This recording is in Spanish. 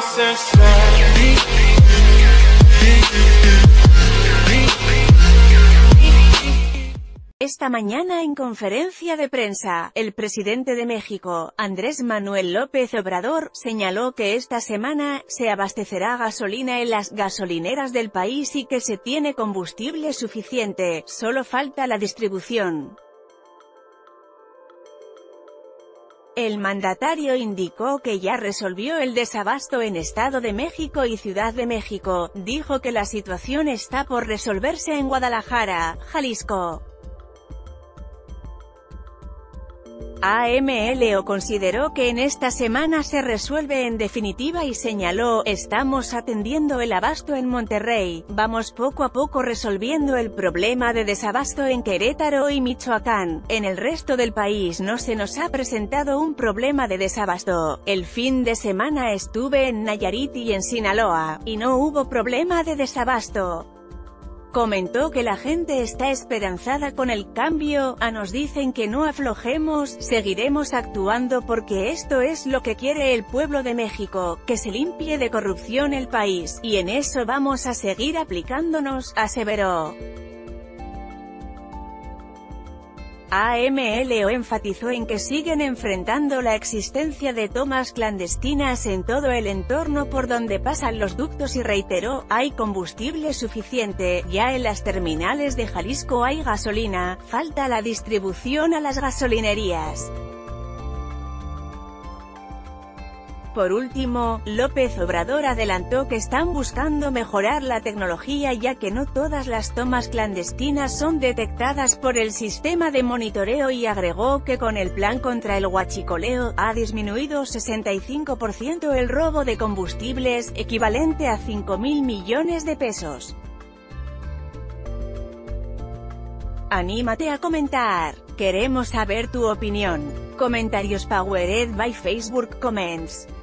Esta mañana en conferencia de prensa, el presidente de México, Andrés Manuel López Obrador, señaló que esta semana se abastecerá gasolina en las gasolineras del país y que se tiene combustible suficiente, solo falta la distribución. El mandatario indicó que ya resolvió el desabasto en Estado de México y Ciudad de México. Dijo que la situación está por resolverse en Guadalajara, Jalisco. AMLO consideró que en esta semana se resuelve en definitiva y señaló: estamos atendiendo el abasto en Monterrey, vamos poco a poco resolviendo el problema de desabasto en Querétaro y Michoacán, en el resto del país no se nos ha presentado un problema de desabasto. El fin de semana estuve en Nayarit y en Sinaloa, y no hubo problema de desabasto. Comentó que la gente está esperanzada con el cambio, nos dicen que no aflojemos, seguiremos actuando porque esto es lo que quiere el pueblo de México, que se limpie de corrupción el país, y en eso vamos a seguir aplicándonos, aseveró. AMLO enfatizó en que siguen enfrentando la existencia de tomas clandestinas en todo el entorno por donde pasan los ductos y reiteró: hay combustible suficiente, ya en las terminales de Jalisco hay gasolina, falta la distribución a las gasolinerías. Por último, López Obrador adelantó que están buscando mejorar la tecnología ya que no todas las tomas clandestinas son detectadas por el sistema de monitoreo y agregó que con el plan contra el huachicoleo, ha disminuido 65% el robo de combustibles, equivalente a 5.000 millones de pesos. Anímate a comentar. Queremos saber tu opinión. Comentarios powered by Facebook Comments.